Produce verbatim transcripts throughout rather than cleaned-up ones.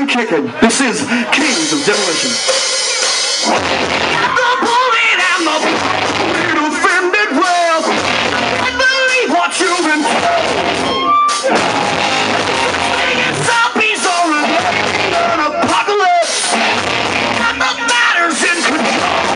and kicking. This is Kings of Demolition. The bullied and the bullied offended well. I believe what you've been told. Zombies are an apocalypse, and the matter's in control.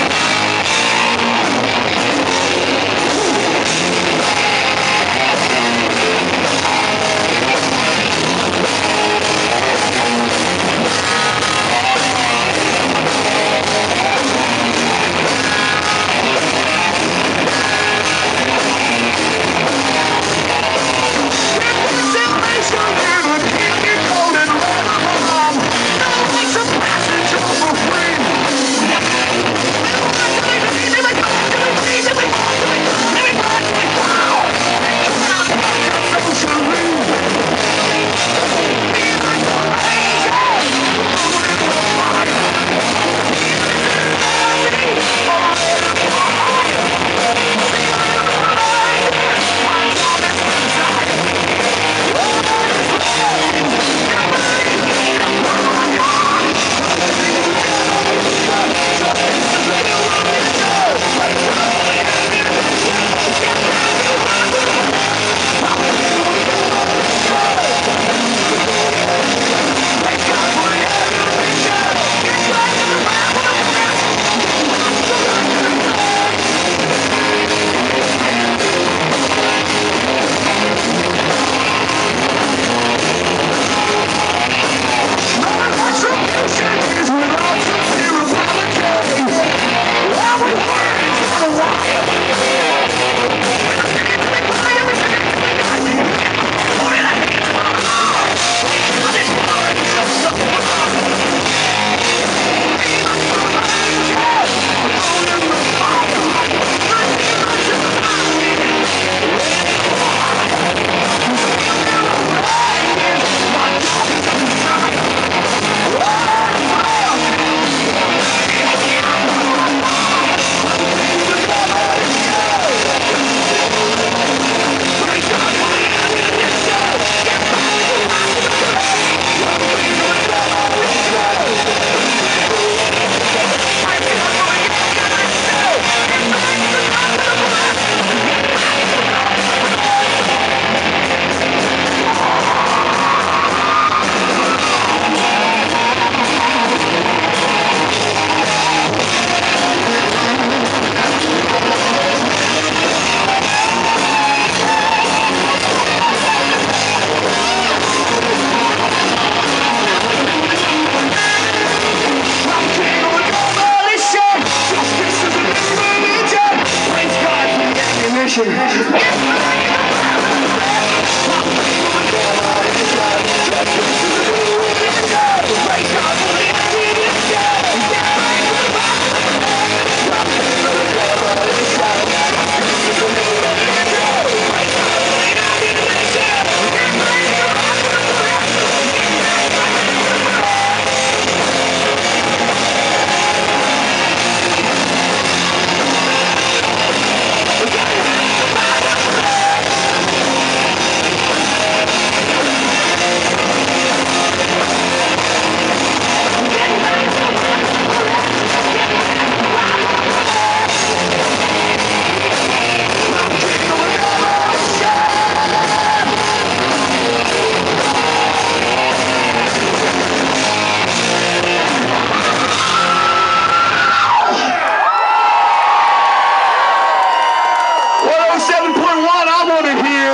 seven point one, I want to hear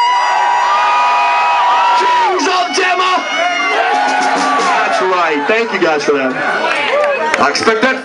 Kings of Demo. That's right. Thank you guys for that. I expect that.